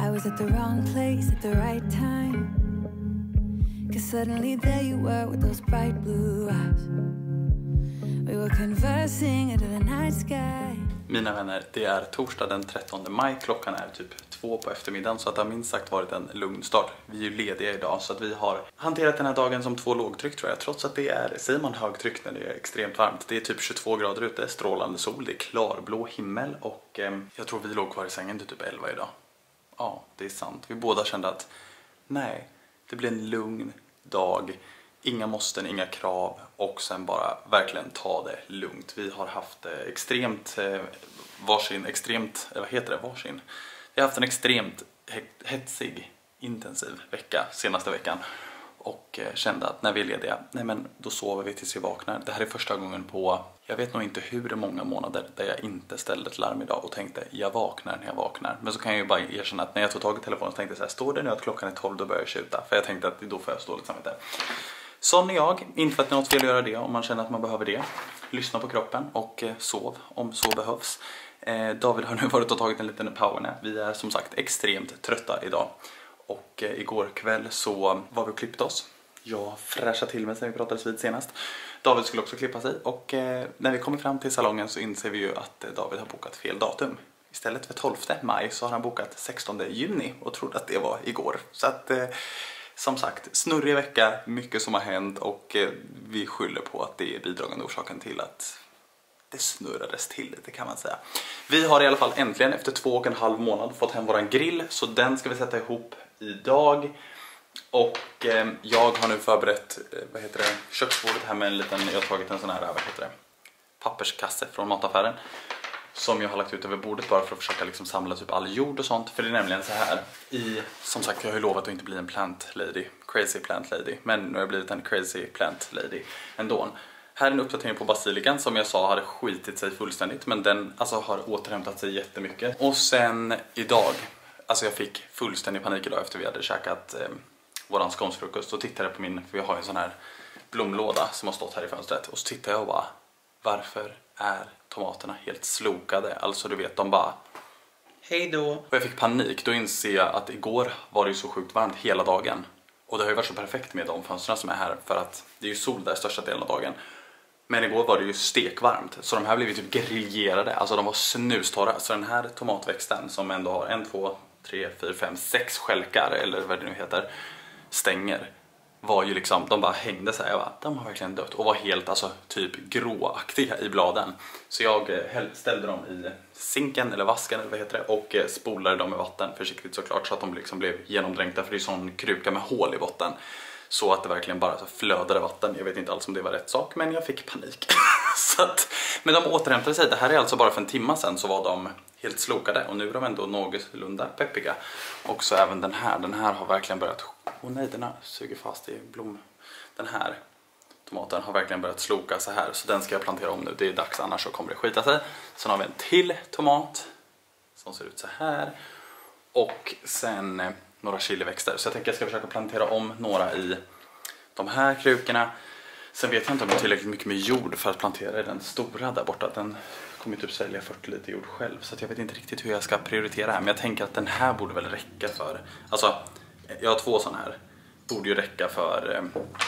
I was at the wrong place at the right time. 'Cause suddenly there you were with those bright blue eyes. We were conversing into the night sky. Mina vänner, det är torsdag den 13 maj. Klockan är typ 2 på eftermiddagen, så att det har minst sagt varit en lugn start. Vi är ju lediga idag, så att vi har hanterat den här dagen som 2 lågtryck tror jag. Trots att det är, säger man högtryck när det är extremt varmt. Det är typ 22 grader ute, strålande sol, det är klarblå himmel och jag tror vi låg kvar i sängen till typ 11 idag. Ja, det är sant. Vi båda kände att nej, det blir en lugn dag. Inga måsten, inga krav och sen bara verkligen ta det lugnt. Vi har haft Vi har haft en extremt hetsig, intensiv vecka senaste veckan. Och kände att när vi är lediga, nej men då sover vi tills vi vaknar. Det här är första gången på, jag vet nog inte hur många månader där jag inte ställde ett larm idag och tänkte, jag vaknar när jag vaknar. Men så kan jag ju bara erkänna att när jag tog tag i telefonen så tänkte jag så här, står det nu att klockan är 12 då börjar jag tjuta. För jag tänkte att då får jag stå lite samvete. Sån är jag, inte för att det är något fel att göra det om man känner att man behöver det. Lyssna på kroppen och sov om så behövs. David har nu varit och tagit en liten powernap. Vi är som sagt extremt trötta idag. Och igår kväll så var vi och klippte oss. Jag fräschade till mig sen vi pratades vid senast. David skulle också klippa sig och när vi kommer fram till salongen så inser vi ju att David har bokat fel datum. Istället för 12 maj så har han bokat 16 juni och trodde att det var igår. Så att som sagt, snurrig vecka, mycket som har hänt och vi skyller på att det är bidragande orsaken till att det snurrades till lite kan man säga. Vi har i alla fall äntligen efter 2,5 månader fått hem våran grill, så den ska vi sätta ihop idag. Och jag har nu förberett köksbordet här med en liten, jag har tagit en sån här papperskasse från mataffären som jag har lagt ut över bordet bara för att försöka liksom samla typ all jord och sånt. För det är nämligen så här, som sagt jag har ju lovat att inte bli en plant lady, crazy plant lady, men nu har jag blivit en crazy plant lady ändå. Här är en uppdatering på basilikan som jag sa hade skitit sig fullständigt, men den alltså har återhämtat sig jättemycket. Och sen idag, alltså jag fick fullständig panik idag efter vi hade käkat våran skånsfrukost. Så tittade jag på min, för jag har en sån här blomlåda som har stått här i fönstret. Och så tittade jag och bara, varför är tomaterna helt slokade? Alltså du vet, de bara, hej då. Och jag fick panik, då inser jag att igår var det ju så sjukt varmt hela dagen. Och det har ju varit så perfekt med de fönsterna som är här, för att det är ju sol där största delen av dagen. Men igår var det ju stekvarmt, så de här blev ju typ griljerade, alltså de var snustorra. Så den här tomatväxten som ändå har 1, 2, 3, 4, 5, 6 skälkar eller vad det nu heter, stänger, var ju liksom, de bara hängde så här, jag bara, de har verkligen dött och var helt alltså typ gråaktiga i bladen. Så jag ställde dem i sinken eller vasken eller vad heter det, och spolade dem med vatten försiktigt såklart, så att de liksom blev genomdränkta, för det är sån kruka med hål i botten. Så att det verkligen bara så flödade vatten. Jag vet inte alls om det var rätt sak, men jag fick panik. Så att, men de återhämtade sig. Det här är alltså bara för en timme sedan så var de helt slokade. Och nu är de ändå någorlunda peppiga. Och så även den här har verkligen börjat, åh nej, den här suger fast i blom. Den här tomaten har verkligen börjat sloka så här. Så den ska jag plantera om nu, det är dags, annars så kommer det skita sig. Sen har vi en till tomat som ser ut så här. Och sen några chiliväxter. Så jag tänker att jag ska försöka plantera om några i de här krukorna. Sen vet jag inte om jag har tillräckligt mycket med jord för att plantera i den stora där borta. Den kommer typ sälja 40 liter jord själv. Så jag vet inte riktigt hur jag ska prioritera här. Men jag tänker att den här borde väl räcka för, alltså jag har 2 sådana här. Borde ju räcka för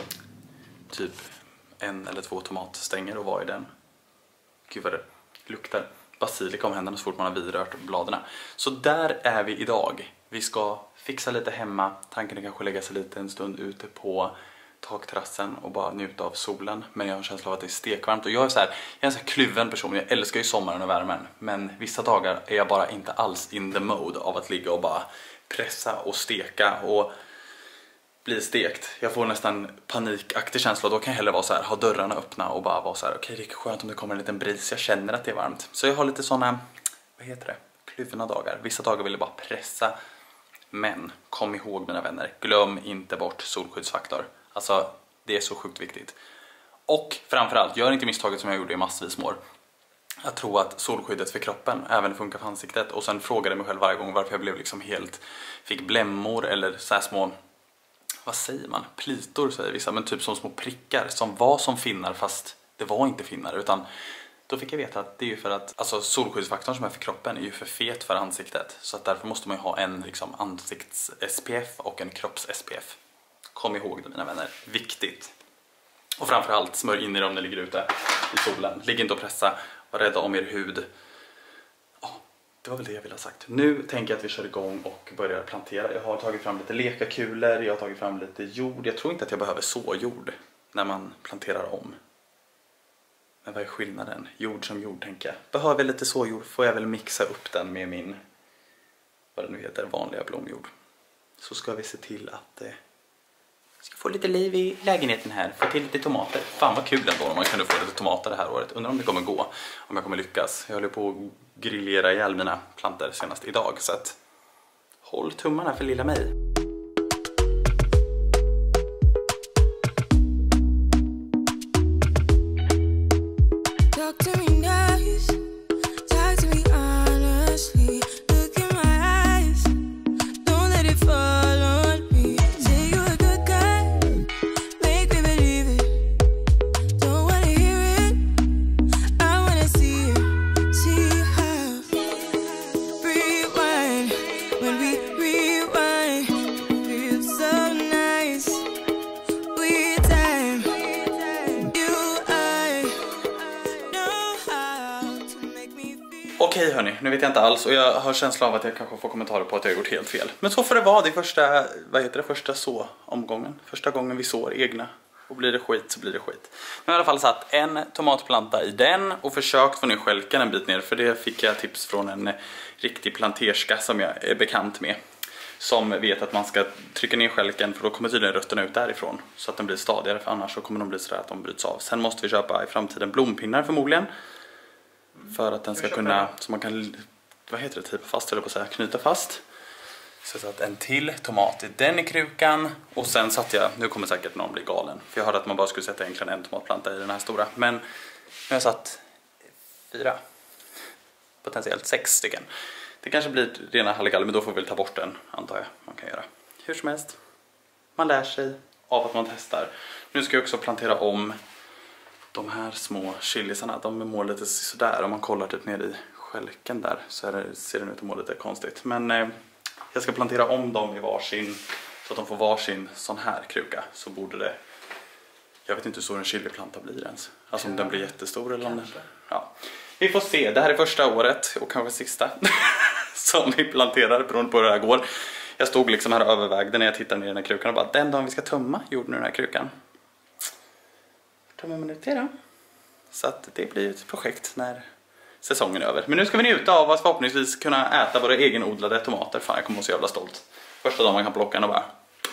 typ 1 eller 2 tomatstänger och vad i den. Gud vad det luktar basilika om händerna så fort man har vidrört bladen. Så där är vi idag. Vi ska fixa lite hemma. Tanken är kanske lägga sig lite en stund ute på takterrassen och bara njuta av solen. Men jag har en känsla av att det är stekvarmt. Och jag är en så här kluven person. Jag älskar ju sommaren och värmen. Men vissa dagar är jag bara inte alls in the mode av att ligga och bara pressa och steka och bli stekt. Jag får nästan panikaktig känsla. Då kan jag hellre vara så här, ha dörrarna öppna och bara vara så här, okej, det är skönt om det kommer en liten bris. Jag känner att det är varmt. Så jag har lite såna, vad heter det? Kluvna dagar. Vissa dagar vill jag bara pressa. Men kom ihåg mina vänner, glöm inte bort solskyddsfaktor. Alltså det är så sjukt viktigt. Och framförallt, gör inte misstaget som jag gjorde i massvis år. Jag tror att solskyddet för kroppen även funkar för ansiktet. Och sen frågade jag mig själv varje gång varför jag blev liksom helt, fick blämmor eller så här små, vad säger man? Plitor säger vissa, men typ som små prickar som var som finnar fast det var inte finnar, utan Då fick jag veta att det är ju för att alltså solskyddsfaktorn som är för kroppen är ju för fet för ansiktet. Så att därför måste man ju ha en liksom, ansikts-SPF och en kropps-SPF. Kom ihåg det mina vänner, viktigt. Och framförallt smörj in i dem när ni ligger ute i solen. Ligg inte och pressa, var rädda om er hud. Det var väl det jag ville ha sagt. Nu tänker jag att vi kör igång och börjar plantera. Jag har tagit fram lite lekakulor, jag har tagit fram lite jord. Jag tror inte att jag behöver så jord när man planterar om. Men vad är skillnaden? Jord som jord tänker jag. Behöver jag lite såjord får jag väl mixa upp den med min, vad det nu heter, vanliga blomjord. Så ska vi se till att ska få lite liv i lägenheten här. Få till lite tomater. Fan vad kul ändå om man kunde få lite tomater det här året. Undrar om det kommer gå. Om jag kommer lyckas. Jag håller på att grillera ihjäl mina planter senast idag. Så att håll tummarna för lilla mig. Okej hörni, nu vet jag inte alls och jag har känsla av att jag kanske får kommentarer på att jag har gjort helt fel. Men så får det vara, det är första så-omgången. Första gången vi sår egna. Och blir det skit så blir det skit. Jag har i alla fall satt en tomatplanta i den och försökt få ner skälken en bit ner. För det fick jag tips från en riktig planterska som jag är bekant med. Som vet att man ska trycka ner skälken för då kommer tydligen rötterna ut därifrån. Så att den blir stadigare, för annars så kommer de bli sådär att de bryts av. Sen måste vi köpa i framtiden blompinnar förmodligen. För att den ska kunna, så man kan, vad heter det, typ fast eller på att säga, knyta fast. Så jag satt en till tomat i den i krukan. Och sen satt jag, nu kommer säkert någon bli galen. För jag hörde att man bara skulle sätta egentligen en tomatplanta i den här stora. Men nu har jag satt 4, potentiellt 6 stycken. Det kanske blir rena halligaller, men då får vi väl ta bort den, antar jag man kan göra. Hur som helst, man lär sig av att man testar. Nu ska jag också plantera om de här små chilisarna. De mår lite sådär, om man kollar typ ner i skälken där så ser den ut att må lite konstigt. Men jag ska plantera om dem i varsin, så att de får varsin sån här kruka. Så borde det, jag vet inte hur stor en chiliplanta blir ens. Alltså om den blir jättestor eller om den, ja. Vi får se, det här är första året och kanske sista som vi planterar beroende på hur det här går. Jag stod liksom här och övervägde när jag tittade ner i den här krukan och bara, den dagen vi ska tömma jorden i den här krukan. Tömmer man ut det då? Så att det blir ett projekt när säsongen är över. Men nu ska vi njuta av att förhoppningsvis kunna äta våra egenodlade tomater. Fan, jag kommer att så jävla stolt. Första dagen man kan plocka den och bara.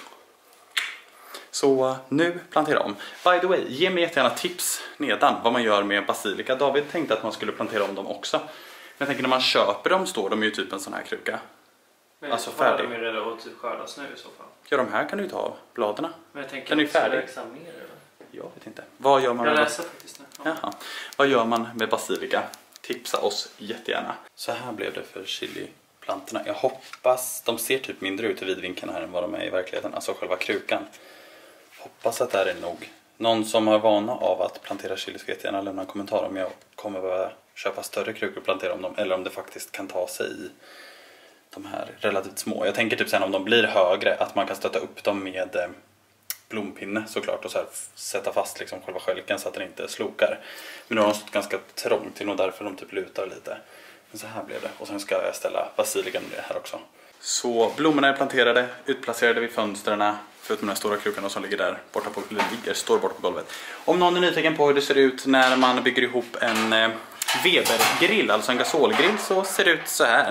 Så nu plantera om. By the way, ge mig jättegärna tips nedan vad man gör med basilika. David tänkte att man skulle plantera om dem också. Men jag tänker när man köper dem står de ju typ en sån här kruka. Men alltså färdig. De är redan att typ skördas nu i så fall. Ja, de här kan du ju ta av bladerna. Men jag tänker den är ju färdig. Jag vet inte. Vad gör man med faktiskt nu. Ja. Jaha. Vad gör man med basilika? Tipsa oss jättegärna. Så här blev det för chiliplantorna. Jag hoppas, de ser typ mindre ut i vidvinkeln här än vad de är i verkligheten. Alltså själva krukan. Hoppas att det här är nog. Någon som har vana av att plantera chili ska gärna lämna en kommentar om jag kommer behöva köpa större krukor och plantera om dem. Eller om det faktiskt kan ta sig i de här relativt små. Jag tänker typ sen om de blir högre att man kan stötta upp dem med blompinne såklart och så här sätta fast liksom själva skälken så att den inte slokar. Men nu har de stått ganska trångt till och därför de typ lutar lite. Men så här blev det. Och sen ska jag ställa basilikan med det här också. Så blommorna är planterade, utplacerade vid fönstren förutom den här stora krukan som ligger där borta på, står borta på golvet. Om någon är nyfiken på hur det ser ut när man bygger ihop en Weber-grill, alltså en gasolgrill, så ser det ut så här.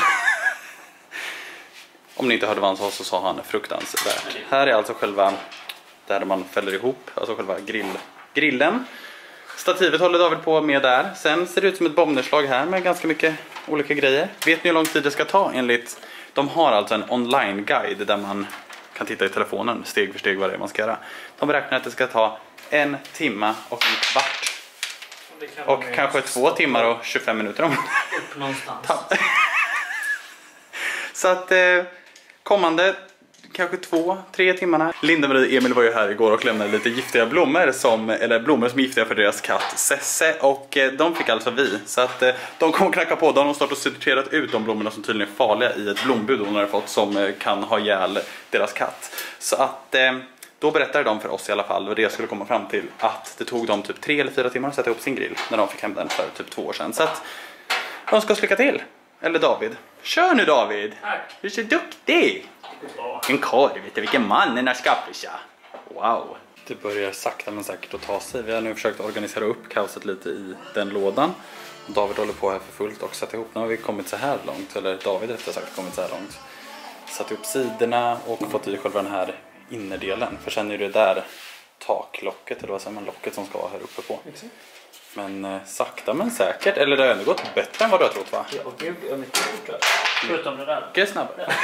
Om ni inte hörde vad han sa så sa han fruktansvärt. Här är alltså själva där man fäller ihop, alltså själva grillen. Stativet håller David på med där. Sen ser det ut som ett bombnedslag här med ganska mycket olika grejer. Vet ni hur lång tid det ska ta enligt? De har alltså en online-guide där man kan titta i telefonen steg för steg vad det är man ska göra. De beräknar att det ska ta 1 timme och en kvart. Och kanske 2 timmar och 25 minuter om. Upp någonstans. Så att kommande kanske 2-3 timmarna. Linda, Marie och Emil var ju här igår och lämnade lite giftiga blommor som är giftiga för deras katt Sesse, och de fick alltså vi. Så att de kommer knacka på. De har snart sorterat ut de blommorna som tydligen är farliga i ett blombud hon har fått som kan ha ihjäl deras katt. Så att då berättade de för oss i alla fall, och det jag skulle komma fram till, att det tog dem typ 3 eller 4 timmar att sätta upp sin grill när de fick hem den för typ 2 år sedan. Så att de ska lycka till. Eller David. Kör nu David! Tack! Du är så duktig! En karl, vet du vilken man den här skaffisha. Wow! Det börjar sakta men säkert att ta sig. Vi har nu försökt organisera upp kaoset lite i den lådan. David håller på här för fullt och sätta ihop. Nu har vi kommit så här långt, eller David rättare sagt kommit så här långt. Satt upp sidorna och fått i själva den här innerdelen. För sen är det där taklocket, eller vad säger man, locket som ska vara här uppe på. Exakt. Men sakta men säkert, eller det har ändå gått bättre än vad du har trott, va? Ja, gud, jag är mycket fortare. Förutom det där. Mycket snabbare. Ja.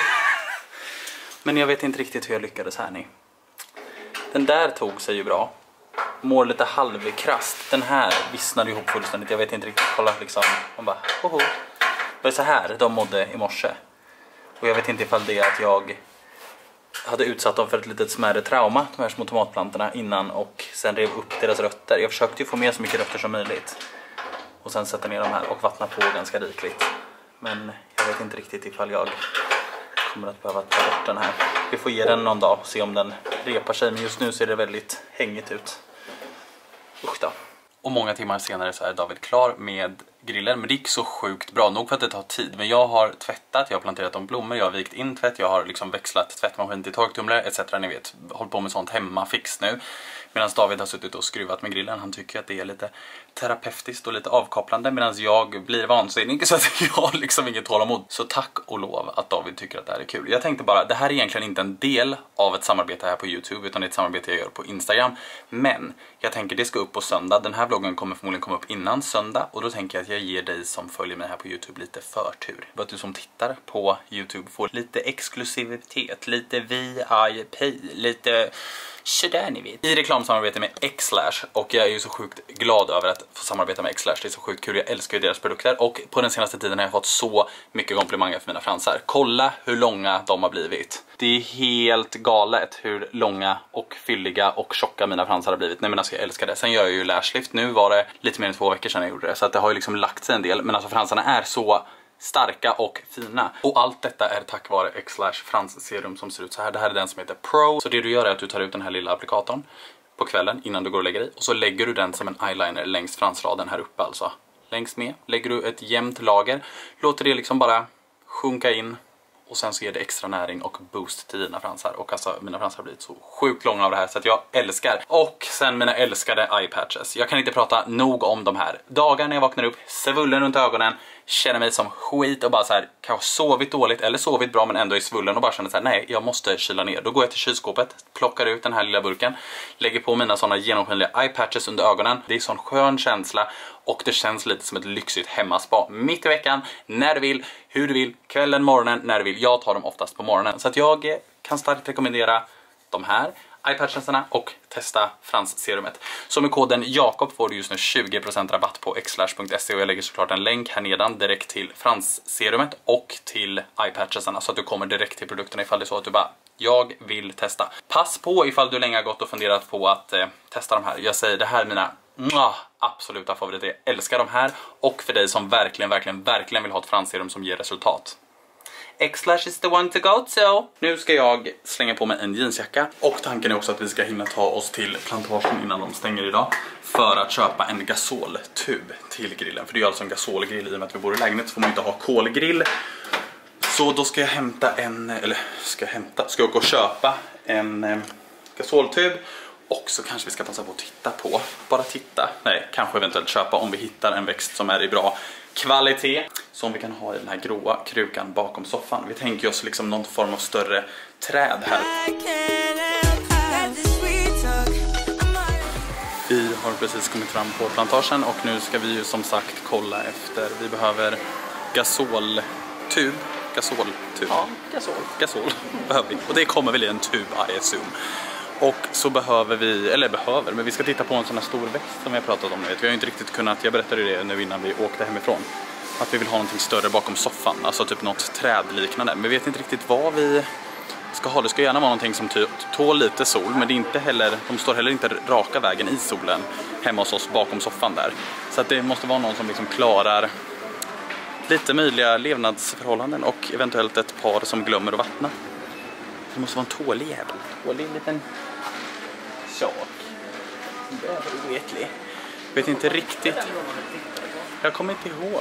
Men jag vet inte riktigt hur jag lyckades här ni. Den där tog sig ju bra. Mår lite halvkrast. Den här vissnade ihop fullständigt. Jag vet inte riktigt, kolla liksom. Man bara, hoho. Det är så här de mådde i morse. Och jag vet inte ifall det är att jag hade utsatt dem för ett litet smärre trauma, de här små tomatplantorna, innan och sen rev upp deras rötter. Jag försökte ju få med så mycket rötter som möjligt. Och sen sätta ner dem här och vattna på ganska rikligt. Men jag vet inte riktigt ifall jag kommer att behöva ta bort den här. Vi får ge den någon dag och se om den repar sig. Men just nu ser det väldigt hängigt ut. Usch då. Och många timmar senare så är David klar med grillen. Men det gick så sjukt bra. Nog för att det tar tid. Men jag har tvättat, jag har planterat om blommor, jag har vikt in tvätt, jag har liksom växlat tvättmaskin till torktumlare etc. Ni vet, håller på med sånt hemma fix nu. Medan David har suttit och skruvat med grillen. Han tycker att det är lite terapeutiskt och lite avkopplande. Medan jag blir vansinnig så att jag har liksom inget tålamod. Så tack och lov att David tycker att det här är kul. Jag tänkte bara, det här är egentligen inte en del av ett samarbete här på YouTube. Utan det är ett samarbete jag gör på Instagram. Men jag tänker det ska upp på söndag. Den här vloggen kommer förmodligen komma upp innan söndag. Och då tänker jag att jag ger dig som följer mig här på YouTube lite förtur. För att du som tittar på YouTube får lite exklusivitet. Lite VIP. Lite sådär ni vet. I reklamsamarbete med Xlash. Och jag är ju så sjukt glad över att få samarbeta med Xlash. Det är så sjukt kul, jag älskar ju deras produkter. Och på den senaste tiden har jag fått så mycket komplimanger för mina fransar. Kolla hur långa de har blivit. Det är helt galet hur långa och fylliga och tjocka mina fransar har blivit. Nej men alltså jag älskar det. Sen gör jag ju lashlift. Nu var det lite mer än 2 veckor sedan jag gjorde det. Så att det har ju liksom lagt sig en del. Men alltså fransarna är så starka och fina. Och allt detta är tack vare Xlash fransserum som ser ut så här. Det här är den som heter Pro. Så det du gör är att du tar ut den här lilla applikatorn på kvällen innan du går och lägger dig. Och så lägger du den som en eyeliner längs fransraden här uppe alltså. Längs med lägger du ett jämnt lager. Låter det liksom bara sjunka in. Och sen så ger det extra näring och boost till dina fransar. Och alltså mina fransar har blivit så sjukt långa av det här så att jag älskar. Och sen mina älskade eye patches. Jag kan inte prata nog om de här. Dagar när jag vaknar upp, svullen runt ögonen, känner mig som skit och bara så här, kanske sovit dåligt eller sovit bra men ändå är svullen och bara känner så här, nej jag måste kyla ner. Då går jag till kylskåpet, plockar ut den här lilla burken, lägger på mina sådana genomskinliga eye patches under ögonen. Det är sån skön känsla och det känns lite som ett lyxigt hemmaspa. Mitt i veckan, när du vill, hur du vill, kvällen, morgonen, när du vill. Jag tar dem oftast på morgonen. Så att jag kan starkt rekommendera de här eyepatchensarna och testa fransserumet. Så med koden Jakob får du just nu 20% rabatt på xlash.se och jag lägger såklart en länk här nedan direkt till fransserumet och till eyepatchensarna så att du kommer direkt till produkterna ifall det är så att du bara, jag vill testa. Pass på ifall du länge har gått och funderat på att testa de här. Jag säger, det här är mina absoluta favoriter. Jag älskar de här och för dig som verkligen vill ha ett fransserum som ger resultat. Xlash is the one to go to. Nu ska jag slänga på mig en jeansjacka. Och tanken är också att vi ska hinna ta oss till plantagen innan de stänger idag. För att köpa en gasoltub till grillen. För det är alltså en gasolgrill i och med att vi bor i lägenhet så får man inte ha kolgrill. Så då ska jag hämta ska jag gå och köpa en gasoltub. Och så kanske vi ska passa på att titta på. Bara titta. Nej, kanske eventuellt köpa om vi hittar en växt som är i bra kvalitet. Som vi kan ha i den här gråa krukan bakom soffan. Vi tänker oss liksom någon form av större träd här. Vi har precis kommit fram på plantagen och nu ska vi ju som sagt kolla efter. Vi behöver gasoltub. Ja, gasol behöver vi. Och det kommer väl i en tub, I assume. Och så behöver vi, men vi ska titta på en sån här stor växt som vi har pratat om nu. Vi har ju inte riktigt kunnat, jag berättade det nu innan vi åkte hemifrån. Att vi vill ha någonting större bakom soffan, alltså typ något träd liknande. Men vi vet inte riktigt vad vi ska ha. Det ska gärna vara någonting som tål lite sol, men det är inte heller, de står heller inte raka vägen i solen hemma hos oss bakom soffan där. Så att det måste vara någon som liksom klarar lite möjliga levnadsförhållanden och eventuellt ett par som glömmer att vattna. Det måste vara en tålig jävel. Tålig liten sak. Det är oätlig. Jag vet inte riktigt. Jag kommer inte ihåg.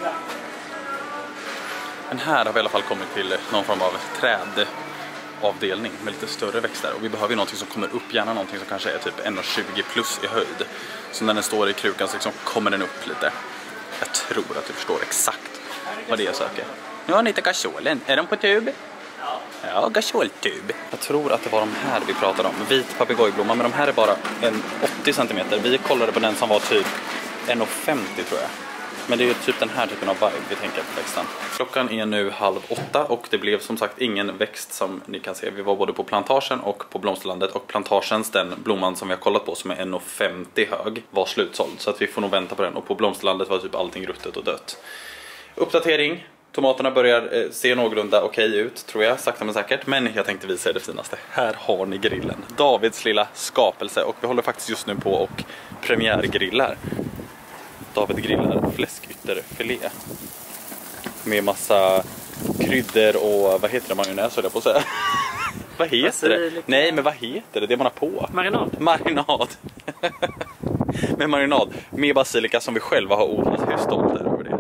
Men här har vi i alla fall kommit till någon form av trädavdelning med lite större växter. Och vi behöver ju någonting som kommer upp, gärna någonting som kanske är typ 1,20 plus i höjd. Så när den står i krukan så liksom kommer den upp lite. Jag tror att du förstår exakt vad det är jag söker. Nu har ni lite gasålen. Är de på tub? Ja, gasåltub. Jag tror att det var de här vi pratade om. Vit papegojblomma, men de här är bara 80 cm. Vi kollade på den som var typ 1,50 tror jag. Men det är ju typ den här typen av vibe vi tänker på växten. Klockan är nu 7:30 och det blev som sagt ingen växt som ni kan se. Vi var både på plantagen och på blomsterlandet. Och plantagens, den blomman som vi har kollat på som är 1,50 hög, var slutsåld. Så att vi får nog vänta på den. Och på blomsterlandet var typ allting ruttet och dött. Uppdatering. Tomaterna börjar se någorlunda okej ut, tror jag, sakta men säkert. Men jag tänkte visa er det finaste. Här har ni grillen. Davids lilla skapelse. Och vi håller faktiskt just nu på och premiärgrillar. David grillar fläskytterfilé. Med massa kryddor och, vad heter det, majonnäs höll jag på att säga. Vad heter det? Nej, men vad heter det? Det man har på. Marinad. Marinad. Med marinad. Med basilika som vi själva har odlat. Hur stolt är över det?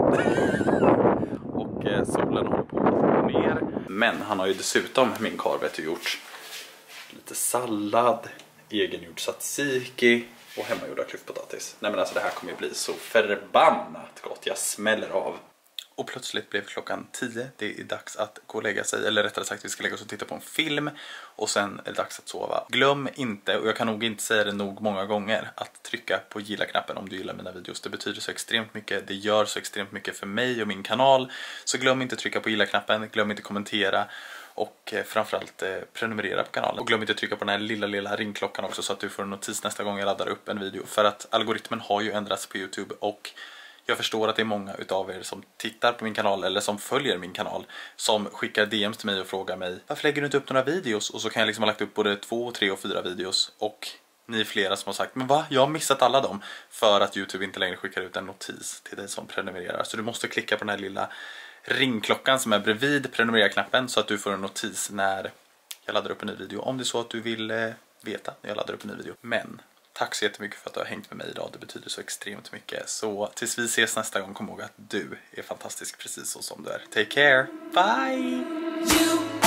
Och solen håller på att gå ner. Men han har ju dessutom, min karl, gjort lite sallad, egengjord tzatziki och hemmagjorda klyftpotatis. Nej men alltså det här kommer ju bli så förbannat gott. Jag smäller av. Och plötsligt blev klockan 10. Det är dags att gå och lägga sig. Eller rättare sagt, vi ska lägga oss och titta på en film. Och sen är det dags att sova. Glöm inte, och jag kan nog inte säga det nog många gånger, att trycka på gilla-knappen om du gillar mina videos. Det betyder så extremt mycket. Det gör så extremt mycket för mig och min kanal. Så glöm inte trycka på gilla-knappen. Glöm inte kommentera. Och framförallt prenumerera på kanalen. Och glöm inte trycka på den här lilla ringklockan också, så att du får en notis nästa gång jag laddar upp en video. För att algoritmen har ju ändrats på YouTube, och jag förstår att det är många utav er som tittar på min kanal eller som följer min kanal som skickar DMs till mig och frågar mig: varför lägger du inte upp några videos? Och så kan jag liksom ha lagt upp både 2, 3 och 4 videos. Och ni är flera som har sagt: men va? Jag har missat alla dem. För att YouTube inte längre skickar ut en notis till dig som prenumererar. Så du måste klicka på den här lilla ringklockan som är bredvid prenumerera-knappen, så att du får en notis när jag laddar upp en ny video. Om det är så att du vill veta när jag laddar upp en ny video. Men tack så jättemycket för att du har hängt med mig idag. Det betyder så extremt mycket. Så tills vi ses nästa gång, kom ihåg att du är fantastisk precis så som du är. Take care. Bye!